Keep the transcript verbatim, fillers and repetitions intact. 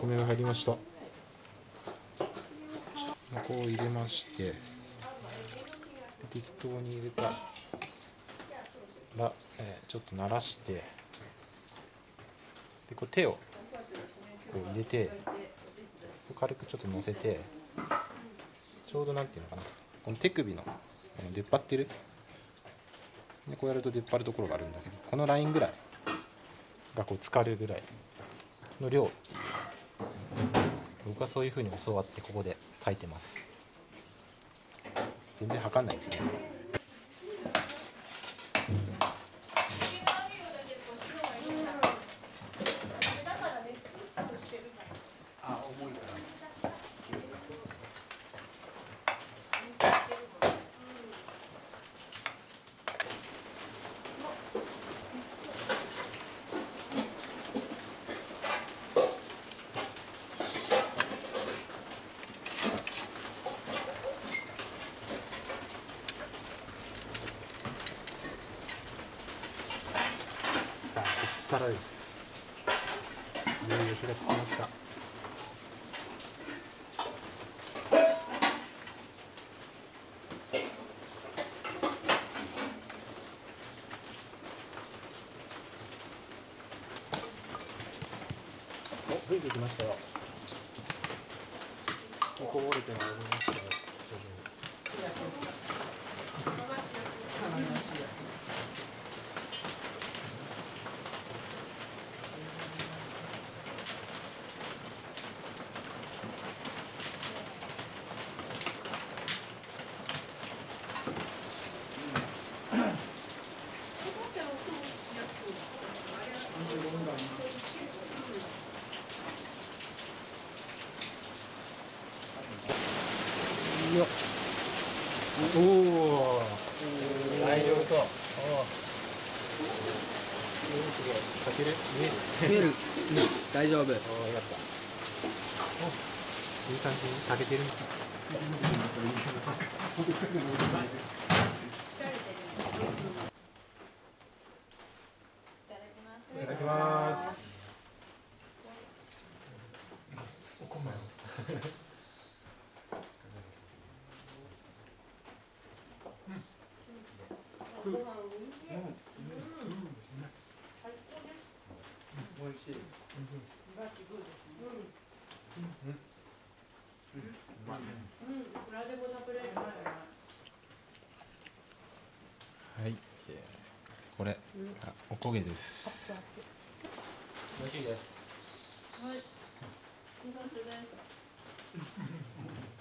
米が入りました。こう入れまして、適当に入れたら、えー、ちょっと慣らして、でこう手をこう入れて、軽くちょっと乗せて、ちょうどなんていうのかな、この手首のこの出っ張ってるで、こうやると出っ張るところがあるんだけど、このラインぐらいがこう浸かるぐらいの量、僕はそういう風に教わってここで炊いてます。全然測んないですね。さあ、ここからです。いよいよ火がつきました。お、吹いてきましたよ。こぼれてまいりましたよ。徐々に。よっ。おお、大丈夫そう。おお、すごい。炊ける？ 見える。うん、大丈夫。おお、 やった。お、いい感じに炊けてる。いただきます。お米。うん。うん。美味しい。うん。うん。うまい。はい。これ、あ、おこげです。美味しいです。はい。